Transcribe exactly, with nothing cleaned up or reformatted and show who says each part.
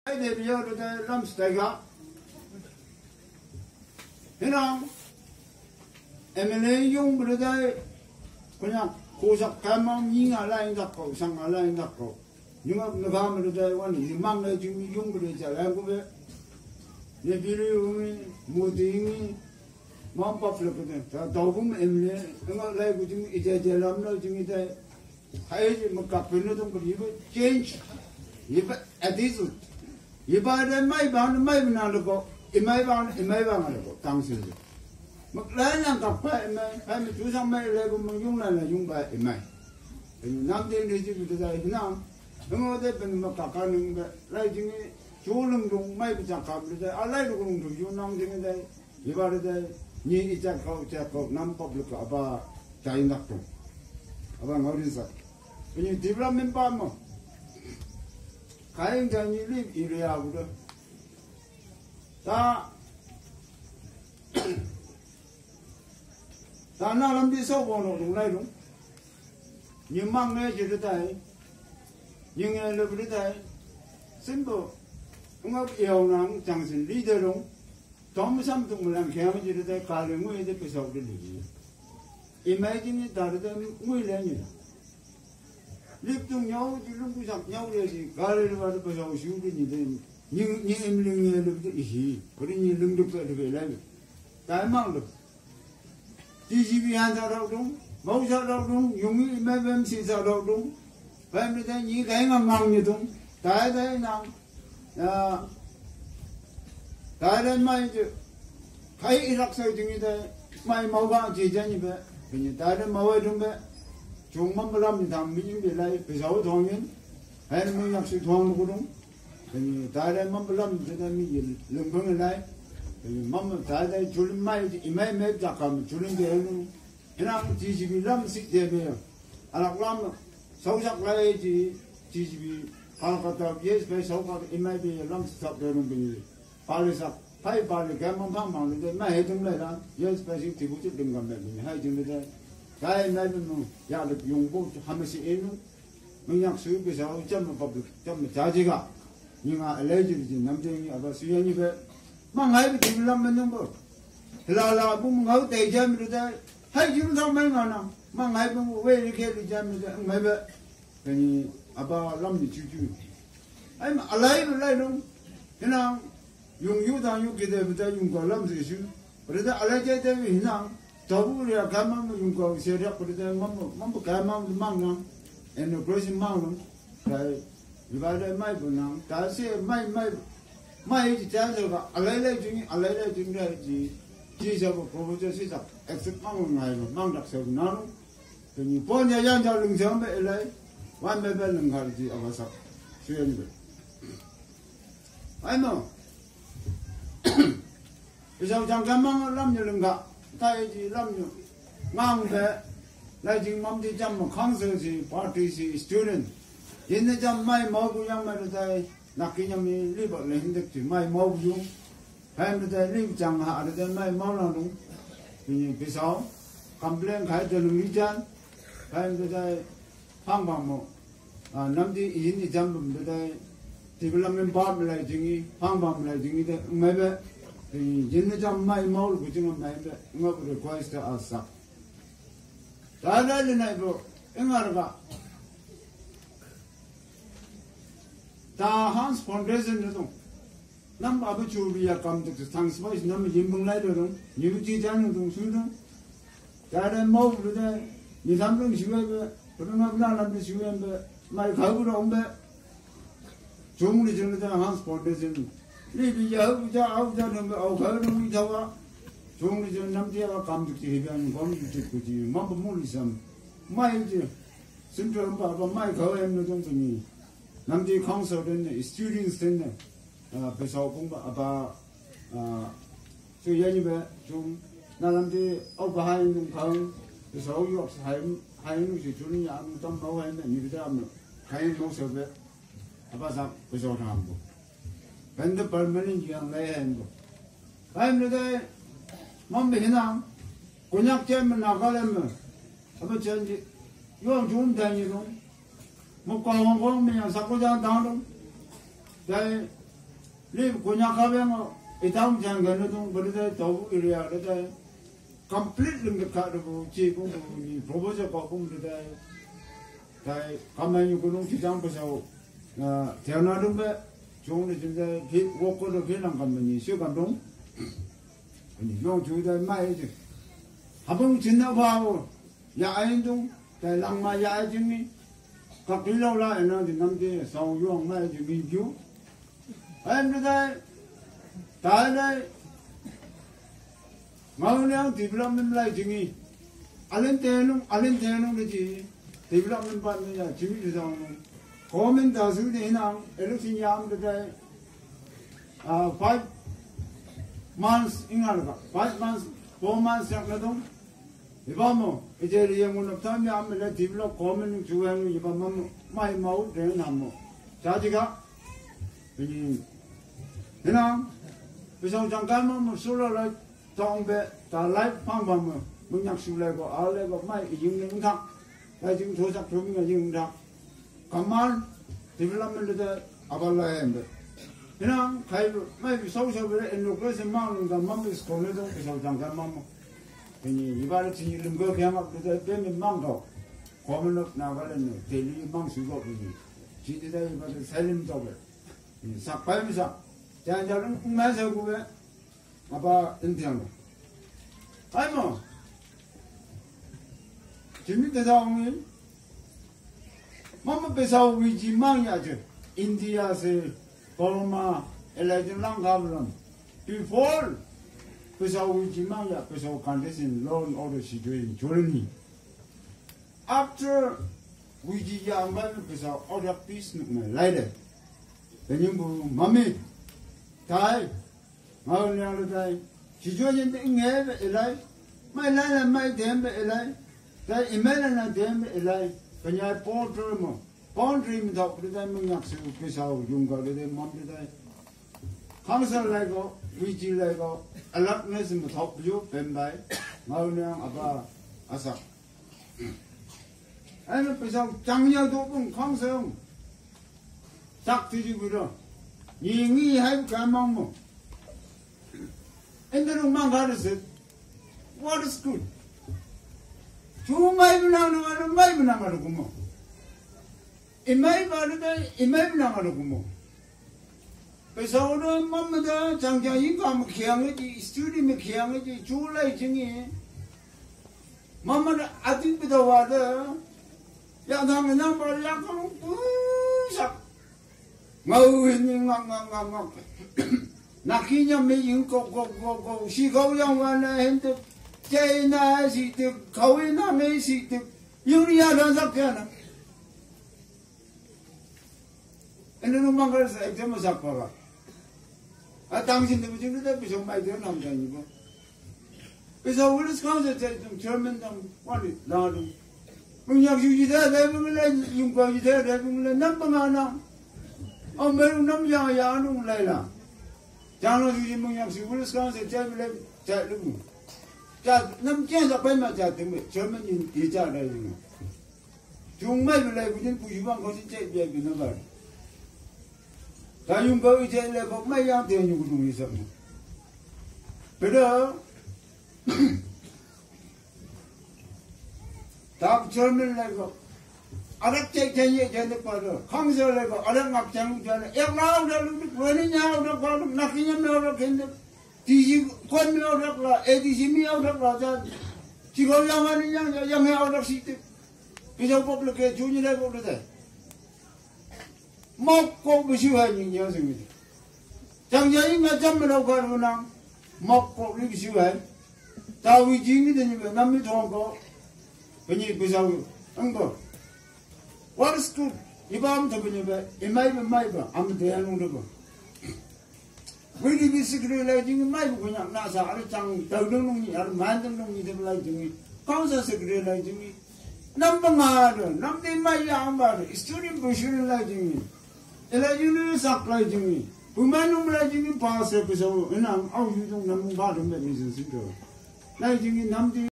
Speaker 1: Để bây giờ để làm stay cả, thế nào em lấy dùng bây giờ 그냥 고작 가만 잉아 라인 갖고 상아 라인 갖고 nhưng mà 가면 bây giờ quan niệm mang lại chúng dùng bây giờ làm cái gì để ví dụ mua tiền mắm bắp là cái đó đầu cũng em lấy nhưng mà lại cái chúng ít giờ làm nó chúng ít hay gì mà cặp bên nó không có gì vậy change gì vậy attitude gì vậy đấy mấy bạn mấy bạn nào được mấy bạn mấy bạn nào được tăng sinh mà lấy năng cặp phải mấy phải mấy chú sang mấy lấy cũng mình dùng này là dùng vậy mấy năm tiền đi chứ bây giờ thế nào nhưng mà đây bên mà cặp cái những cái lấy những cái chú lưng dùng mấy bây giờ cặp bây giờ lấy được cũng được dùng năm tiền đây gì vậy đây như ít chắc câu chắc câu năm bắp được à ba trái nát thôi à ba ngồi đi sao bây giờ development pa mà cái cái như live area rồi ta ta nào làm đi sâu vào nó đúng này đúng nhưng mang nghe chỉ được đấy nhưng nghe được được đấy simple không có yêu năng chẳng xin leader đúng tóm xong tụi mình làm khéo chỉ được đấy cả người mới được cái sâu cái gì imagine ta được mới lên như live chung nhau thì lúc cũng nhau rồi gì cả người vào được cái sâu siêu cái gì đấy nhưng nhưng em lưng nghe được cái gì có đi như lưng được cái được lại cái mang được chỉ chỉ vì ăn sao đâu đúng máu sao đâu đúng dùng cái mấy em xì sao đâu đúng và em thấy những cái ngon ngon như đúng cái đấy nào à cái đấy mai chứ thấy rắc sợi chừng như thế mai máu vàng chỉ cho như vậy bây giờ cái đấy máu ấy đúng vậy chúng mắm làm như thằng mình để lại phải giấu thong nhá hay là mình nhập sự thong nó cũng đúng bây giờ cái đấy mắm làm cho nên mình lưng phăng lại mắm cái đấy chú lên mai thì mai mai chắc cầm chú lên cái nó nó chỉ chỉ vì làm xịt thế bây giờ anh làm sáu sắc lại chỉ chỉ vì kalau kata yes phải sáu cái mai bây giờ làm sắc cái nó bây giờ phải sắc phải phải cái mắm phăng mà nó mai hết trong này là yes phải xịt thì cũng chỉ đừng cầm này hay chừng này cái mai nó ya được dùng bộ ham xịt nó mình nhắc suy bây giờ chăm mà bập chăm mà trả gì cả nhưng mà lấy gì thì nắm chơi ở đó suy như vậy mà ngay bị chìm lâm bên trong bờ là là cũng ngấu tệ chơi mình được hay chúng ta mấy ngày nào mà ngay cũng về đi kia đi chơi mình được mấy vậy cái à ba lâm thì chú chú ấy mà lấy mà lấy đúng thế nào dùng yêu ta dùng cái đấy bây giờ dùng cái lâm thì chú bây giờ lấy chơi chơi vì nào cháu bây giờ cái mà dùng cái xe đẹp bây giờ mắm mắm cái mà mang nào em nó có gì mang không cái vì vậy đây mai bữa nào ta sẽ mai mai mai chỉ trả cho cả lấy lấy chúng lấy lấy chúng đây chỉ chỉ cho một cô cho sĩ tập exit mang ngày mà mang đặc sản nó thì như bốn nhà dân cho lưng sớm vậy lấy quan bên bên lưng hàng gì ở ngoài sập xuyên như vậy ấy mà bây giờ chẳng cần mang làm như lưng gạo tay chỉ làm như mang về lại chỉ mắm thì chăm mà không sợ gì party gì student hiện nay chăm mai máu cũng yang mai được đây nãy khi nhâm đi đi bộ lên được chỉ mai máu dùng hay được đây đi chẳng hạ được đây mai máu nào đúng thì cái sáu complain khai cho nó lý chân hay được đây phang bằng một à năm thì in thì chăm được đây thì cái làm mình bắt lại chừng phang bằng lại chừng thế mấy bé thì hiện nay chăm mai máu được chừng mấy bé ngọc request ở sắp đã đây này bro em ở đâu ta Hans Foundation nó đâu năm bà bữa chú bây cầm được thằng spice năm gì mừng lại rồi nhiều chi chăng nó đâu xuống đâu cái đây mau rồi đây đi làm được xíu vậy rồi nó làm làm được xíu vậy mai khâu rồi ông bé chúng đi chúng ta Hans Foundation đi bây giờ bây giờ ông cho nó ông khâu nó đi đâu á chúng đi chúng năm giờ cầm được thì bây giờ được cái gì mà bấm mua đi xem mai chứ xin cho ông bà mai khâu em nó trong cái gì năm thì không sao đến students đến à bây giờ cũng bà à suy như vậy chúng na làm thì ông bà hai người không bây giờ học hai hai người chỉ chuẩn nhà trong nấu hay như thế nào hai nấu sao vậy bà sao bây giờ làm bộ bên đó permanent gì ăn lấy hàng bộ hai người đây mong bị thế nào konyak chơi mình nào có lên mà bà chơi gì dùng chúng ta như thế một con con con mình sao có ra đó đâu đây 리 고냐카병어 이다음 장관은 버리다 더부 이래야 그러다 complete 링크 카르고 지고 이 프로포저 거고 그러다 다 가만히 그놈 기장 보세요. 아 대나름 배 좋은 진짜 비 워커도 비난 가만히 시간동 아니 용 주다 마이지 하봉 진나 봐고 야인동 다 랑마 야진이 각 빌려라 에너지 남지 성용 마이지 비교 아니다 다네 마을랑 디벨롭먼트 라이징이 알렌테는 알렌테는 그지 디벨롭먼트 받느냐 지휘자는 고민 다스리나 에르신 양들의 아 five months 인가가 five months four months 약나동 이밤뭐 이제 리행은 없다면 아무래 디벨롭 고민 주행은 이밤뭐 많이 마우 되는 한뭐 자지가 이 그냥 그래서 잠깐만 뭐 술을 정배 다 라이프 방법은 문약 술래고 알래고 많이 이용능상 나 지금 도작 조민가 이용당 가만 디벨롭먼트 아발라인데 그냥 가이브 많이 소셜에 엔로그레스 마운가 맘이 스콜레도 그래서 잠깐만 뭐 괜히 이발을 지는 거 그냥 그때 빼면 망고 고민을 나가려는 데리 망수고 그니 지대다 이발을 살림 잡을 삭발미사 자자는 꿈에서 구해 아빠 인티하노 아이 뭐 재밌다 사옹이 마마 배사오 위지 망야지 인디아세 버마 엘라이드랑 가블럼 before 배사오 위지 망야 배사오 컨디션 loan order situation journey after 위지 양반 배사오 order peace 는 라이데 왜냐면 마미 다이 마을량을 다이 지주어진데 ing해 엘라이 마일라나 마이 댐베 엘라이 다 이메라나 댐베 엘라이 그냥 포트르모 포트르미 더 그러다 명약수 그사오 용가게 맘들다 강설라고 위질라고 알락네스 더 부요 뱀바이 마을량 아바 아사 아니 그래서 장녀도 본 강성 딱 뒤지고로 잉이 할 가망모 엔드는 망가르스 what is good 주 마이 나는 거는 마이 나가는 거뭐 이마이 바르데 이마이 나가는 거뭐 그래서 오늘 맘마다 장장이 가면 기양이지 스튜디오에 기양이지 줄라이 증이 맘마는 아직부터 와도 야당에 남발 약간 뿌삭 마우니 낭낭낭낭 나키냐 메인 고고고고 시고양와나 핸드 제나 시트 거위나 메시트 유리아는 잡잖아 애는 망가서 액자만 잡아가 아 당신들 지금 그때 비좀 많이 되는 남자니고 그래서 우리 스카우트 좀 젊은 좀 빨리 나도 그냥 유지돼 내분을 용과지돼 내분을 남방 하나 어 매우 남자 야는 라이라 장로 주지 뭐냐시 우리 스카우트 제일 제일 자 남자가 빼면 자 때문에 젊은 여자래 지금 정말 그래 그냥 부유한 것이 제일 비는 거 다용 거 이제 내가 매양 되는 거 좀 있어 그래 다 젊은 내가 아락제 전에 전에 봐도 강설 내가 아락막 장 전에 약나오를 그러느냐 그러고 나기냐 나오를 근데 뒤지 권묘를 에디시미오를 자 지금 양하느냐 양해오를 시대 그저 법을 주니라고 그러대 먹고 무시하는 녀석이지 장자인가 잠으라고 하는구나 먹고 무시해 다 위징이 되니까 남이 좋고 그니 그사고 한거 what is good 이밤 더버니까 이마이브 마이브 아무 대하는 거고 왜이 비스크리를 지금 마이브 그냥 나서 아르장 더르는 아르 만드는 놈이 되면 지금 강사서 그래라 지금 남방아르 남대 마이 암바르 스토리 부시를 지금 엘라지는 삭라이 지금 부만놈 라지금 파서 그서 그냥 아우 유종 남바르 메리스 시도 나 지금 남대